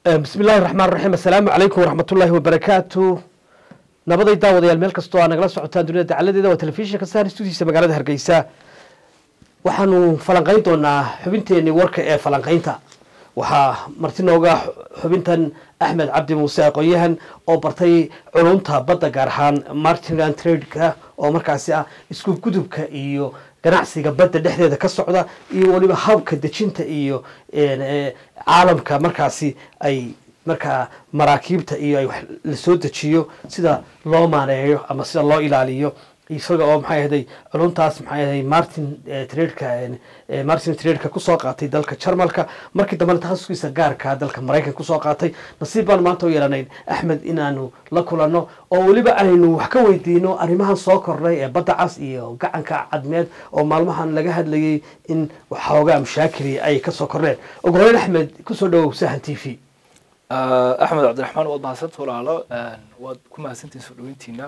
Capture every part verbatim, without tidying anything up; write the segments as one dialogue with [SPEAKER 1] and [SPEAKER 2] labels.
[SPEAKER 1] بسم الله الرحمن الرحيم. السلام عليكم ورحمة الله وبركاته. نبضي داود يا الملك استوى أنا جلست عتان دنيا تعلدي ده وتلفزيون كسر استوديو سبعة على هرجيسة وحنو فلانقيتنا حبنتي إني ورك فلانقينتا وها مرتين وجا حبنتن أحمد عبد موسى قيهن أو برتي علومتها بدأ جرحان مارتن عن تريدك أو مركزية اسكو كتب كإيو ganacsiga badda dhexdeeda ka socda iyo waliba habka dejinta iyo caalamka markaasi ay marka maraakiibta iyo ay la soo dejiyo sida loo maareeyo ama sida loo ilaaliyo isaga oo maxay ahayd culuntaas maxay ahayd Martin Tredka Martin Tredka ku soo qaatay dalka Jarmalka markii dambe takhasuskiisa gaarka dalka Mareykanka ku soo qaatay nasiib baan maanta u yeelanayn Axmed inaanu la kulano oo waliba aynu wax ka weydiino arrimahan soo kordhay ee badda cas iyo gacanka cadmeed oo maalmahan laga hadlayay in waxoogaa mashaakil ay ka soo kordheen ugu horeyn Axmed ku soo dhawow Sahan T V
[SPEAKER 2] Axmed Cabdiraxmaan wad mahadsantahay walaalo wad ku mahadsantahay soo dhaweyntiina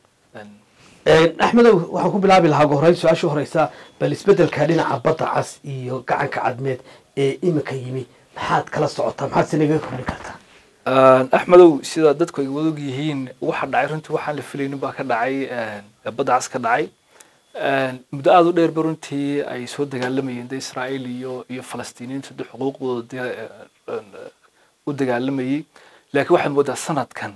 [SPEAKER 1] أحمد وحكوا بلعب الهاجورين سؤال شو هريسا بالنسبة لكارين عبطة عس إيو قعن كعدمات إيه مكيمي محاد كلا صعوتها محاد سنجيكم لكارتا
[SPEAKER 2] أحمد سيدا دتكو يقولوا جيهين واحد عيرنت واحد لفلين باكر دعي بدع عس كدعي بدأ ذو دير برونتي أي سود دجالمي عند إسرائيل يو يو فلسطينيين سد حقوق ود ودجالمي لكن واحد بدأ سنة كان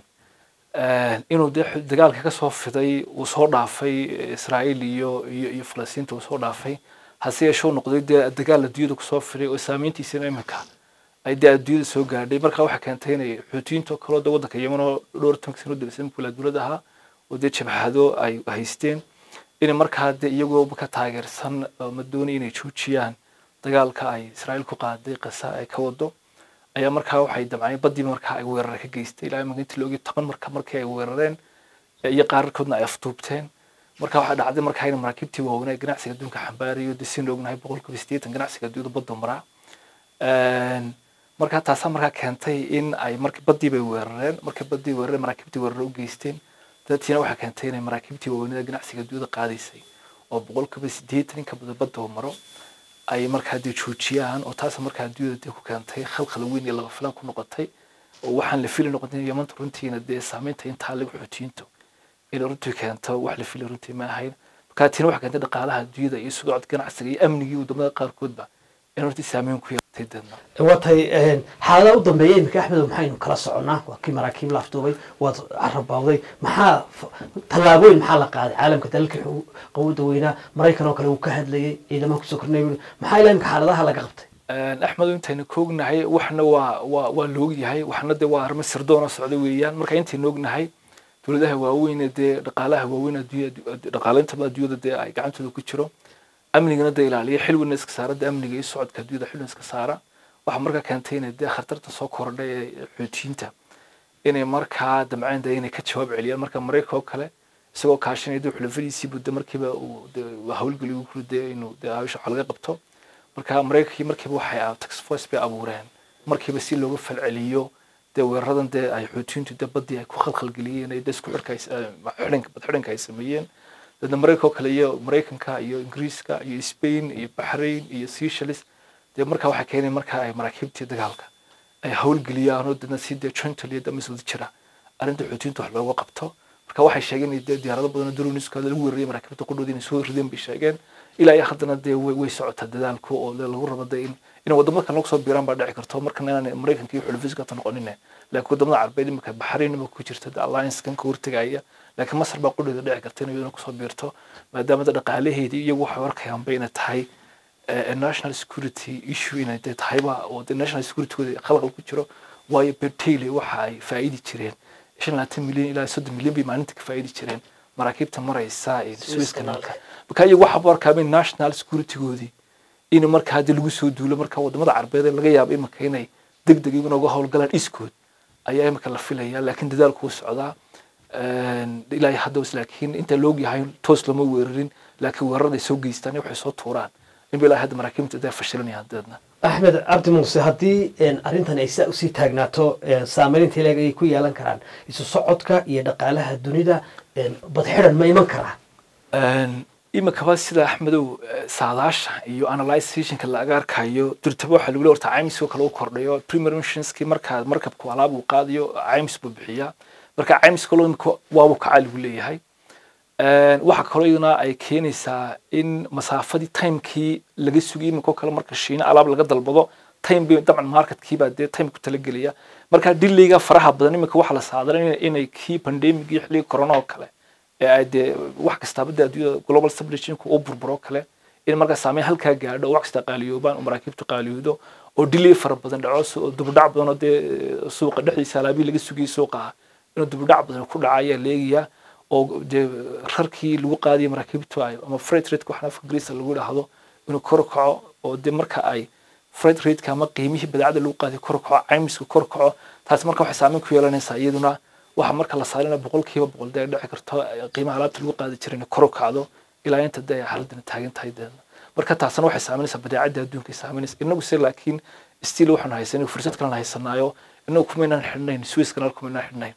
[SPEAKER 2] inuu dagaalka ka soo fiday uu soo dhaafay Israa'iil iyo iyo Falastiin uu soo dhaafay hase yeeshee noqday dagaal adduunyada ku soo fiday oo saameyntiisa imika ay adduunyada soo gaadhay marka waxa keentay inay xuutiyiinta kala waddanka Yemen oo dhowr tan sano dirsan kula dawladaha oo dad jabhado ay haysteen in marka hadda iyagoo ka taageersan ma doonayeen inay joojiyaan dagaalka ay Israa'iil ku qaaday qasa ay ka wado ayaa markaa waxay damcay badii markaa ay weerar ka geystay ilaa maanta loogi toban marka markii ay weerareen iyo qaarkoodna ay aftuubteen marka waxa dhacday markaa in maraakiibtii waaweyn ganacsiga adduunka xambaariyo disin ognahay boqolkiiba siddeetan ganacsiga adduunka badda maraa een marka taas markaa keentay in ay markii badii bay weerareen markii badii weerareen maraakiibtii weerar u geysteen dadkiina waxa keentay in maraakiibtii waaweyn ganacsiga adduunka qaadaysay oo boqolkiiba siddeetan ka badan badda maro ay markaa dib joojiyaan oo taas markaa adduunyada ku keentay khalkhal weyn iyo laba filan ku noqotay oo waxaan la filin noqotay Yemen runtiina dee saameynta inta lagu xuutiinto in runtii keento wax la filin runtii ma ahayn marka tiin wax keentay dhaqaalaha adduunyada iyo socod ganacsiga iyo amniga wadamada qaarkoodba in runtii saameyn ku yeelatay dadna
[SPEAKER 1] watay xaalada u dambeeyay imika Axmed maxaynu kala soconaa waa kii maraakiib la afduubay wad carabawday maxaa talaabooyin maxaa la qaaday caalamka dalka qowda weyna Mareykan oo kale uu ka hadlayay ciidamada ku soo kornay maxaa ilaa imika xaaladaha laga qabtay
[SPEAKER 2] Axmed intayna koognahay waxna waa waa loo yahay waxna de waa arma sirdoona socdo weeyaan marka intayna ognahay dawladaha waaweyn ee dhaqaalaha waaweyn adduunyada dhaqaalaynta adduunyada de ay gacantooda ku jiro amnigana de ilaaliyo xilwina iska saarada amniga iyo socodka adduunyada xilwina iska saara waxa marka keentay in de khatarta soo kordhay ee xuutiinta inay markaa damceen inay ka jawaab celiyaan marka Mareykanka oo kale isagoo kaashanayay xulafadiisii budda markiiba uu hawlgaliyo ku riday inuu de aasho laga qabto marka Mareykanka markiiba waxay task force bay abuureen markiiba si looga falceliyo de weeraradan de ay xuutiintu de badii ay ku khalkhal galiyeen ay isku xirkays xidhanka bad xidhanka ay sameeyeen dadna Mareykanka oo kale iyo Mareykanka iyo Ingiriiska iyo Spain iyo Bahrain iyo Seychelles de marka waxa keenay marka ay maraakiibtii dagaalka ay hawlgeliyaan oo dadna si de jointly da mas'uul jira arinta xuutiintu wax looga qabto marka waxay sheegeen in diyaarado badan oo droniska lagu weerariyay maraakiibta qudhoodina soo rideen bi sheegeen ilaa ay haddana de way socota dadaalku oo lagu rabo in in wadamada kale soo biiraan ba dhici karto marka inaan Mareykanka iyo xulfiska tan noqonin laakiin wadamada Carbeed imika Bahrain ma ku jirto alliance kan ka hortagaya laakiin Masar ba qudhooda dhici karta inay ku soo biirto maadaama dhaqaalaheedii iyagu wax warkayaan bayna tahay national security issue inay tahay ba oo national security khalkhal ku jiro way bertile waxa ay faa'iidi jireen shan iyo labaatan milyan ilaa soddon milyan bay maalintii ka faa'iidi jireen maraakiibta maraysa ee Suez Canalka marka iyagu waxa warkaabay national security goodi in marka hadii lagu soo duulo marka wadamada Carbeed laga yaabo in inay degdeg in uga hawlgalaan iskood ayaa imika la filayaa laakiin dadaalku socdaa een ilaa hadda laakiin inta loo yahay toos lama weerarin laakiin weerarada soo geystaan waxay soo tuuraan in bilaa hadda maraakiibta ay fashilanayaan dadna
[SPEAKER 1] Axmed Cabdi Muuse hadii arintan ay saa u sii taagnaato saameynta ay ku yeelan karaan isu socodka iyo dhaqaalaha dunida bad xiran ma iman karaa
[SPEAKER 2] een imika ba sida Axmedow saadaasha iyo analyzationka la agarkayo dirtaba waxa lagu leeyahay caymis oo kale oo kordhayo premonitionski marka markabku alaab uu qaadayo caymis buu bixiyaa marka caymis kale imika waa uu ka caligu leeyahay een waxa kale iyana ay keenaysaa in masaafadii timekii laga sugay imika kale marka shiina alaab laga dalbado time bay dabcan marketkii baa dee time ku tala geliya marka delayga faraha badan imika waxa la saadaray inay kii pandemic iyo xilli corona oo kale ee de wax kasta bada global supply chain ku burburo kale in marka saameyn halka gaadho wax kasta qaaliyoobaan maraakiibtu qaaliyoodo oo delay fara badan dhaco oo dubdhac badan oo de suuqa dhexdiisa alaabi laga sugay suuqa inuu dubdhac badan ku dhacaya leeyahay oo de rarkii lagu qaadiyo maraakiibtu ay ama freight rate ku xanaaf Greece lagu dhaahdo inuu kor kaco oo de marka ay freight rate kama qiimihii badeecada lagu qaadiyo kor kaco caymisku kor kaco taas marka wax saameyn ku yeelanaysa iyaduna waxa marka la saarina boqolkiiba boqol day dhici karto qiimaha alaabta lagu qaadi jiray kor u kacdo ilaa inta day xaaladdan taagan tahay marka taasna waxay saameynaysaa badeecada adduunka saameynaysa inagu si laakiin still waxaan haysanay fursad kale haysanaayo inagu kuma inaan xidhnayn Swiss Canal kuma inaan xidhnayn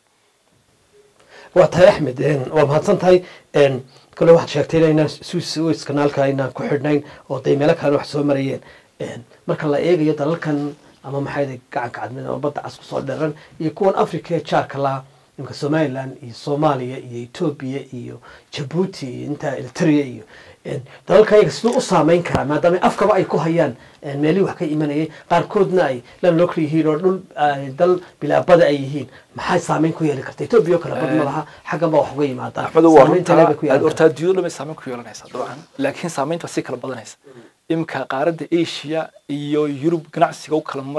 [SPEAKER 1] waa tahay Axmed waa mahadsan tahay een kale waxaad sheegtay inaan Swiss Canalka inaan ku xidhnayn oo day meel kale wax soo marayeen een marka la eegayo dalalkan ama maxay gacan ka cadmeen oo badda cas ku soo dheeran iyo kuwan Afrika ee jaarka la imka Somaliland iyo Soomaaliya iyo Ethiopia iyo Djibouti inta Eritrea iyo dalalka ay sidoo u saameyn kara maadaama afkaba ay ku hayaan meeli wax ka imanayay qaarkoodna ay la local yihiin oo dhul dal bilaabada ay yihiin maxay saameyn ku yeeli kartaa Ethiopia kala bad ma laha xagga ba wax uga yimaada
[SPEAKER 2] Axmedow waa runta horta diyada ma saameyn ku yeelanaysa dabcan laakiin saameynta si kala badanaysa imka qaaradda Asia iyo Europe ganacsiga u kala mar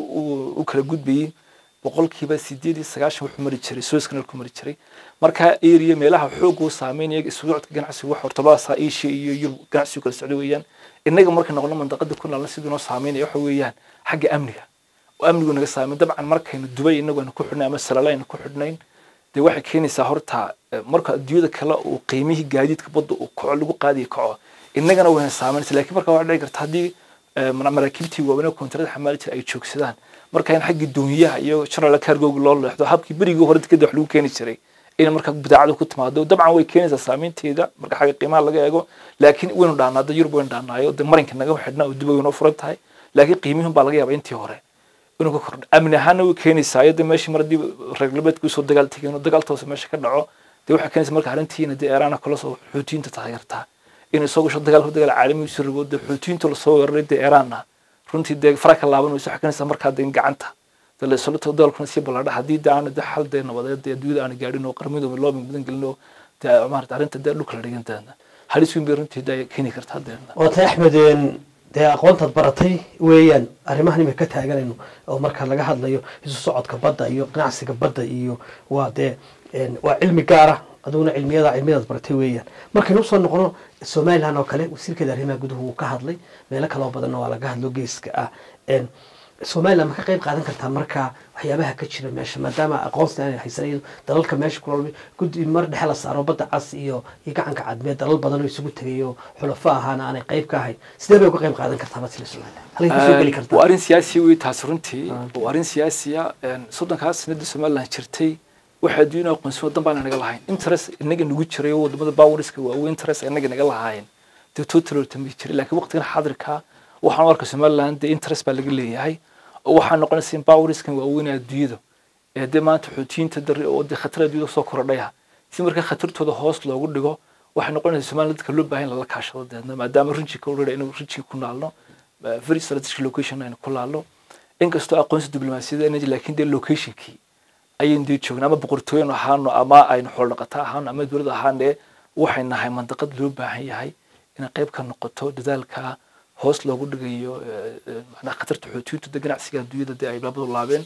[SPEAKER 2] u kala gudbiyay boqolkiiba sideed iyo sagaashan wuxuu mari jiray Suez Canal ku mari jiray marka area meelaha xoog uu saameynaya isku socodka ganacsiga wax horta baasa Asia iyo Europe ganacsiga kala socdo weeyaan inaga marka noqono mandaqada ku naalna sidoo saameynaya waxa weeyaan xagga amniga oo amnigu naga saameyn dabcan markaynu Dubai inagu ku xidhnay ama Salaalayn ku xidhnayn de waxay keenaysaa horta marka adduunyada kale oo qiimihii gaadiidka badda uu kaco lagu qaadiyo kaco inagana way saameynaysaa laakiin marka waxa dhici karta hadii maraakiibtii waaweyn koontarada xamaalka ay joogsadaan marka in xagga duuniyaha iyo general cargo loo leexdo habkii bariga hore dadka wax lagu keeni jiray in marka badeecadu ku timaado dabcan way keenaysaa saameynteeda marka xagga qiimaha laga eego laakiin waynu dhaanaado Europe waynu dhaanaayo de marinka naga xidhnaa oo Dubai inoo furan tahay laakiin qiimihiin baa laga yaabaa intii hore inuu ka kordho amni ahaan way keenaysaa iyada meeshii mar dib reeglabeedku soo dagaal tagay dagaal toos meesha ka dhaco de waxa keenaysaa marka arintiina de Iran kala soo xuutiinta taageerta in soo gasho dagaal dagaal caalami soo rigo de xuutiinta la soo weeraray de Iran runtii de faraka laaban way saxkanaysa marka de gacanta dal soo dalkuna si balaadha hadii daan de xal de nabadeed ee adduunyada aan gaarin oo qarmido loo badan galino de maarta arinta de dhulka la dhigantaana halis weyn bay runtii de keeni kartaa de
[SPEAKER 1] oo tay Axmed de aqoontaad baratay weeyaan arrimahan imika taaganayno oo marka laga hadlayo isu socodka badda iyo ganacsiga badda iyo waa de waa cilmi gaar ah aduna cilmiyada cilmiyada baratay weeyaan markii uu soo noqono Soomaaliland oo kale wasiirka arrimaha gudaha uu ka hadlay meel kale oo badan oo laga hadlo geeska ah een Soomaaliland ma ka qayb qaadan kartaa marka waxyaabaha ka jira meesha maadaama aqoonsiga ay haysanayeen dalalka meesha ku nool guddi mar dhexe la saaro badda cas iyo gacanka cadmeed dalal badan oo isugu tagayo xulafo ahaana aanay qayb ka ahayn sidee bay uga qayb qaadan kartaa badda Soomaaliland halkay ku soo gali kartaa
[SPEAKER 2] waa arin siyaasi weey taas runtii waa arin siyaasi ah soddonkaas sanad Soomaaliland jirtay waxa diina aqoonsi wadan baan naga lahayn interest inaga nagu jiray wadamada bawriska waa interest inaga naga lahayn de total tamay jiray laakiin waqtigan xadirka waxaan arkaa Soomaaliland de interest baa laga leeyahay waxaan noqonaysaa in bawriskan waa weyn adduunyada ee de maanta xuutiinta dar oo de khatar adduunyada soo kordhaya si marka khatartooda hoos loogu dhigo waxay noqonaysaa Soomaaliland dadka loo baahan la kaashado deedna maadaama runtii ka wareer inuu runtii ku naalno very strategic location aynu ku laalo inkastoo aqoonsi diblomaasiyada energy laakiin de locationkii ayaan dii joognaa ama boqortooyin ahaan ama aynu xoolo dhaqataa ahaan ama dawladda ahaan ee waxay nahay mandaqad loo baahan yahay in qayb ka noqoto dadaalka hoos loogu dhigayo macna khatarta xuutiinta ganacsiga adduunyada de ay baabadu laabeen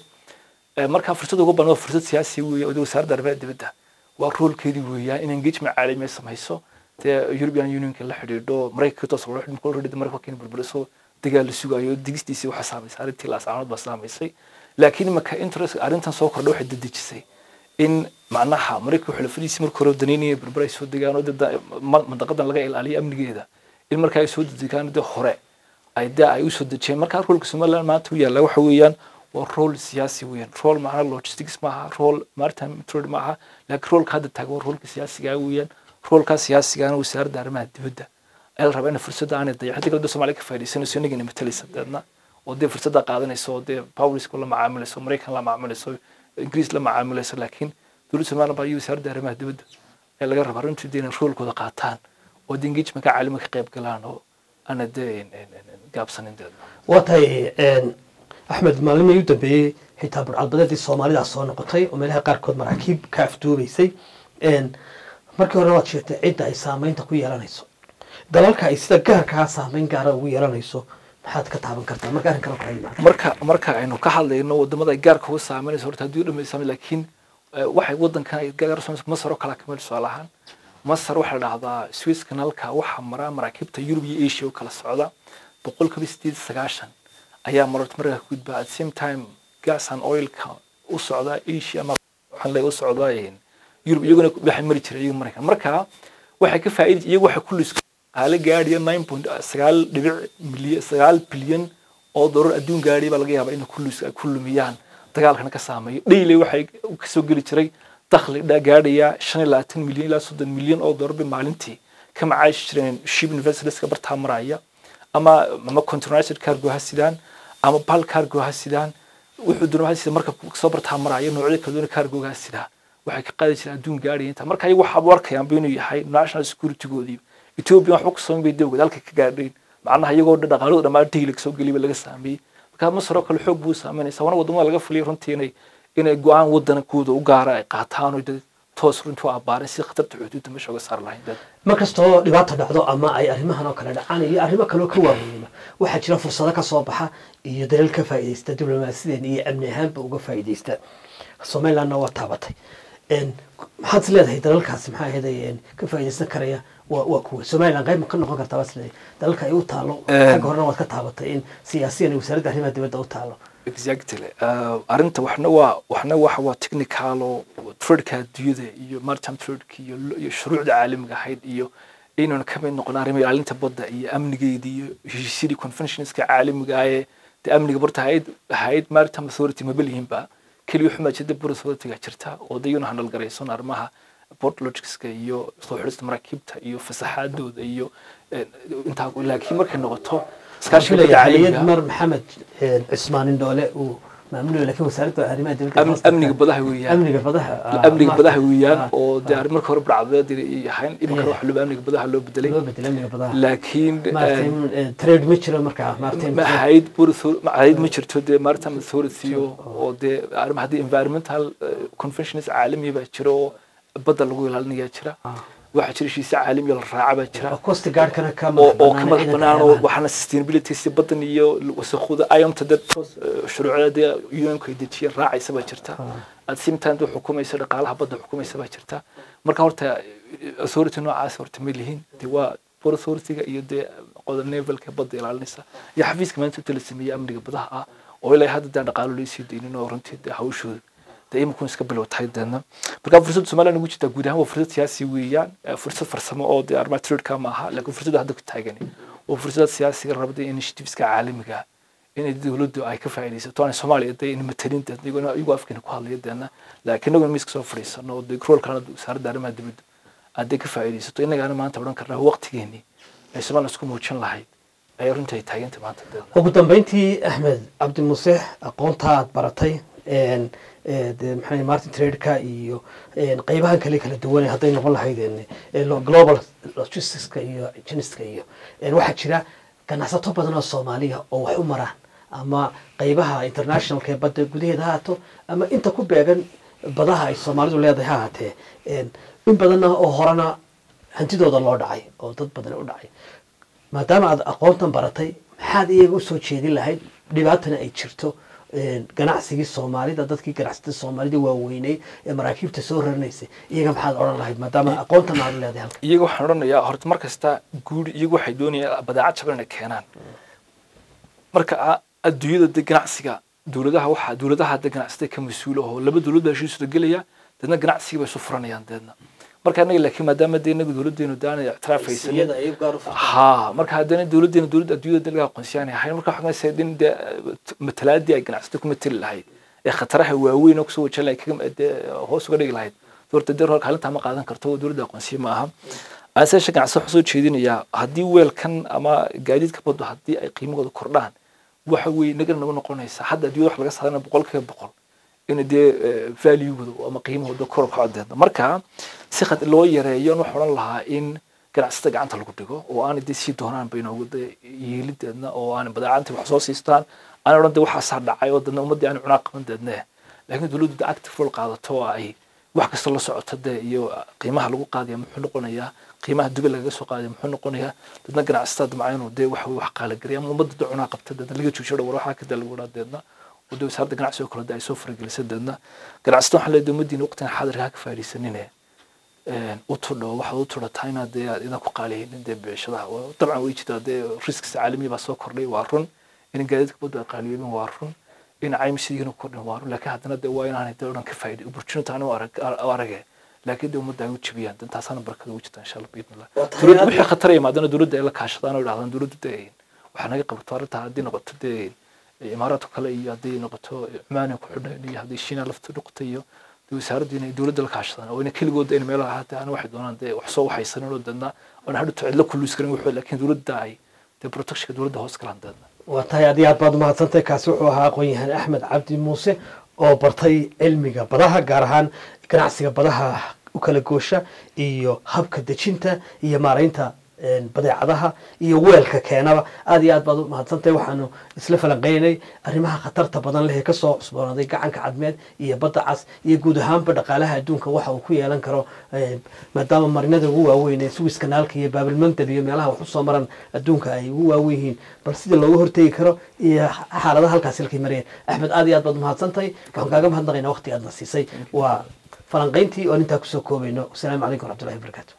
[SPEAKER 2] marka fursad ugu bannaan fursad siyaasi weeye oo wasaaradda arrimaha dibadda waa roolkeedii weeyaan in engagement caalami samayso de European Union ka la xidhiidho Mareykanka toos loo xidhiidho kolorida marka keen burburiso dagaal la sugayo digistiisi waxa saameysay arintii la saanad ba saameysay laakiin marka interest arintan soo kordhay waxa dadajisay in macnaha Mareykanka xulafadiisi markii hore daneynaya burburay soo degaan oo mandaqadan laga ilaaliyo amnigeeda in marka ay soo degaan de hore ay daa ay u soo dajeen marka roolka Soomaaliland maanta uu yaala waxa weeyaan waa role siyaasi weeyaan role macna logistics maaha role maritime trade maaha laakiin roolka hadda taagan roolka siyaasiga weeyaan roolka siyaasiga ah wasaaradda arrimaha dibadda ay rabaan in fursadda aan dayacad dowladda Soomaaliya ka faa'iideysanayso inagina matalaysa dadna oo dee fursadda qaadanayso oo dee Paulis kula macaamilayso Mareykan la macaamilayso Ingiriis la macaamilayso laakiin dowladda Soomaaliya baa wasaaradda arrimaha dibadda ay laga rabaa runtii inay roolkooda qaataan oo engagement-ka caalamiga ka qayb galaan oo ana dee gaabsanin dadna
[SPEAKER 1] watay Axmed maalin u dambeeyay xitaa burcadbadeedii Soomaalida soo noqotay oo meelaha qaarkood maraakiib ka afduubaysay een markii hore waad sheegtay cid ay saameynta ku yeelanayso dalalka ay sida gaarka ah saameyn gaar ah ugu yeelanayso maxaad ka taaban kartaa marka arrin kale ku yimaado
[SPEAKER 2] marka marka aynu ka hadlayno wadamada ay gaarka uga saameynayso horta haddii dhamaysan laakiin waxay wadankan ay gaar soo Masar oo kala kamid soo lahaan Masar waxa dhacdaa Suez Canalka waxa mara maraakiibta Europe iyo Asia oo kala socda boqolkiiba sideed iyo sagaashan ayaa marar markaa ku gudbaa at same time gas and oil ka u socda Asia ama waxa la u socda Europe iyaguna waxay mari jiray iyagu markaa marka waxay ka faa'iido iyagu waxa kullu qaale gaadhiya nine point sagaal milyan sagaal bilyan oo dollar adduun gaadhiya baa laga yaabaa in kullu kullumiyaan dagaalkana ka saameeyo daily waxay ka soo gali jiray dakhli gaadhiya shan iyo labaatan milyan ilaa soddon milyan oo dollar maalintii ka macaash jireen shipping vessels ka bartaa maraya ama ama containerized cargo ha sidaan ama bulk cargo ha sidaan wuxuu doonaa sida marka soo bartaa maraya noocyada kala duwan cargo ha sidaa waxay ka qaadi jireen adduun gaadhiya inta marka ay waxa warkayaan inuu yahay national security goodii Ethiopia waxa ku soo meeday dalka ka gaadhay macnaha iyagoo dhaqaalada dhamaad deelik soo galiba laga saamay marka Masar oo kale xoog buu saameynaysa wana wadamada laga fuliyay runtii inay inay go'aan wadankooda u gaar ay qaataan oo toos runtii waa baaran si khatarta xuduudda meesha uga saar lahayn dad
[SPEAKER 1] markastoo dhibaato dhacdo ama ay arrimahan oo kale dhacaan iyo arrimo kale oo ka waaweyn waxa jira fursado ka soo baxa iyo dalal ka faa'iideysta diblomaasiyadeed iyo amni ahaanba uga faa'iideysta Soomaaliland waa taabatay een maxaad leedahay dalalkaas maxay ahaydeen ka faa'iideysan karaya waa kuwa Soomaaliland qayb ka noqon kartaa bas dalka ay u taalo xagga horena waad ka taabatay in siyaasiyan iyo wasaaradda arrimaha dibadda u taalo
[SPEAKER 2] exactly arinta waxna waa waxna waxa waa technical oo trade-ka diyada iyo maritime trade-ka iyo shuruucda caalamiga ahayd iyo inuu ka mid noqon arrimaha ilaalinta badda iyo amnigeeda iyo heshiisyada conventions-ka caalamiga ah ee amniga barta ahayd ahayd maritime authority ma balihinba kaliya xuma jidda authority-ga jirta oo dayuna handal garaysan arrimaha port logistics-ka iyo soo xirista maraakiibta iyo fasaxaadooda iyo inta laakiin markay noqoto
[SPEAKER 1] iskaashiga caalamiga mar Maxamed Cismaan Indhoole uu maamulay laakiin wasaaradda arrimaha dibadda
[SPEAKER 2] amniga badaha weeyaan
[SPEAKER 1] amniga badaha
[SPEAKER 2] amniga badaha weeyaan oo daar marka hore bracdeed yahayn imika wax loo amniga badaha loo bedelay
[SPEAKER 1] loo bedelay amniga badaha
[SPEAKER 2] laakiin
[SPEAKER 1] trade ma jiro marka Martin
[SPEAKER 2] ma hayd burso ma hayd ma jirto de maritime authority oo de arrimaha environmental conventions caalami baa jiro badda lagu ilaalinayaa jira waxa jira heshiis caalami la raaca baa jira
[SPEAKER 1] coast guard kana kama
[SPEAKER 2] oo kama banaan oo waxana sustainability si badan iyo wasaqooda ayamta dad shuruucda U N-ka dejiye raacaysa baa jirta at same time xukuumaysa dhaqaalaha badda xukuumaysa baa jirta marka horta authority noocaas horta ma lihin de waa port authority-ga iyo de qodob naval-ka badda ilaalinaysa iyo xafiiska maanta inta la sameeyay amniga badaha ah oo ilaa hadda dhaqaalo loo sii deynino oo runtii hawshooda دائما كون سكبل وتحدثنا بركان فرصة سوماليا نقول جدا جودها وفرصة سياسية ويان فرصة فرصة أو دي أربعة تريد كامها لكن فرصة هذا كنت حاجني وفرصة سياسية ربنا إنشيتيفز كعالم كا إن الدولة دو أي كفاية طبعا الصومالي ده إن مترين ده يقولون يوقف كنا كهالي يدنا لكن نقول ميسك سو فرصة إنه دي كرول كانوا صار دار ما دبد أدي كفاية تو إنك أنا ما أنت بدون كره وقت جيني الصومال نسكم وتشن لهاي أيرون تي تاجين تبعت ده
[SPEAKER 1] وقدام بنتي أحمد عبد المسيح قنطات برتي إن de maxay Martin Trade-ka iyo qaybahan kale kala duwan haday noqon lahaydeen global logistics-ka iyo logistics-ka iyo waxa jira ganacsato badan oo Soomaaliya oo wax u maraan ama qaybaha international-ka badda gudaheeda haato ama inta ku beegan badaha ay Soomaalidu leedahay haatee in badan oo horana hantidooda loo dhacay oo dad badan u dhacay maadaama aad aqoontan baratay maxaad iyaga u soo jeedin lahayd dhibaatana ay jirto ganacsigii Soomaalida dadkii ganacsatada Soomaalida waa weynay ee maraakiibta soo rarnaysay iyaga maxaad oran lahayd maadaama aqoontan aad leedahay halka
[SPEAKER 2] iyaga waxaan oranayaa horta markasta guud iyaga waxay doonayaan badeecad jaban inay keenaan marka adduunyada ganacsiga dawladaha waxa dawladaha ganacsiga ka mas'uul ah oo laba dawlad baa heshiis galaya dadna ganacsiga bay soo furanayaan dadna marka anaga laakiin maadaama deeynadu dawladeenu daanay ictiraafaysan ha marka hadana dawladeenu dawladda adduunyada dalka aqoonsiyan yahay marka waxa ay saydin matalaadii ay ganacsato ku matali lahayd ee khataraha waaweyn oo soo wajah lay kaga hoos uga dhigi lahayd dowladda deer kaalinta ma qaadan karto dowladda aqoonsi ma aha aasay ganacsi wax soo jeedinaya haddii weelkan ama gaadiidka baddu haddii ay qiimahooda kordhaan waxa weey nagar naga noqonaysa hadda adduunka wax laga saarana boqolkiiba boqol in dee value-gooda ama qiimahooda kor u kacdo marka si khad loo yareeyo wax oran lahaa in ganacsiga gacanta lagu dhigo oo aan idin si doonaan bay inoo yeelideedna oo aan badeecanta wax soo siistaan aan oran waxa saar dhacay oo dadna ummadii aan cunaa qabandeedna laakiin dawladdu active role qaadato ay wax kasta la socoto iyo qiimaha lagu qaadiyo muxuu noqonayaa qiimaha dib laga soo qaadiyo muxuu noqonayaa dadna ganacsatada macayno dee wax wax qaala gariya ummadda cunaa qabta dadna laga joojiyo war waxa ka dal waradeedna oo dawladda saarta ganacsiga kala day soo faragelisay dadna ganacsatada waxa la dawladdiina waqtigan xaadirka ka faa'iideysanine een u tudho waxa u tudho tayna dee ina ku qaaliyin dee beeshadaha oo dabcan way jirtaa dee risks caalami ba soo kordhay waa run in gaadiidka badda qaaliyin waa run in caymishiina kordhin waa run laakiin haddana dee waa inaan dee oran ka faa'iido opportunity aan arag arag laakiin dee ummadda ay jibiyaan intaasana barkada u jirta insha Allah biidnillah dawladdu wixii khatar ay maadana dawladda ay la kaashadaan oo yiraahdaan dawladdu dee waxa naga qabto arinta haddii noqoto dee imaaraadka kale iyo haddii noqoto Cumaan ku xidhan iyo haddii Shiina laftu noqotay iyo wasaaradda inay dawladda la kaashadaan oo inay kaligood in meelaha haata aan wax doonaan dee wax soo waxaysan oo dadna oo hadda cidlo kullu iskarin wuxuu laakiin dawladda ay dee protection dawladda hoos kala dadna
[SPEAKER 1] وتهي هذه بعض ما تصنت كاسوحها قويها أحمد عبد موسى أو برتي علمي بدها جارهان كنعسي بدها وكل جوشة إيو هبك دشينتا إيو مارينتا بدأ عضها إيو ويلك كأنها هذه بعض ما تصنت وحنو إسلف لقيني أرمها خطرت بدن له كسو صبرنا ذيك عنك عدمات إيو بدأ عس يجود هم بدأ قالها دون كوحة وكويا لنكرو ما دام مرينا ده هو وين سويس كنال كي باب المنتدى يملها وحصة مرن دون كأي هو وين بس إذا لو هرتي كرو إيو حالة هالكاسيل كي مريه أحمد هذه بعض ما تصنت كم كاجم هندقينا وقتي أدنى سيسي وفرنقينتي وأنت كسو كوبينو السلام عليكم ورحمة الله وبركاته.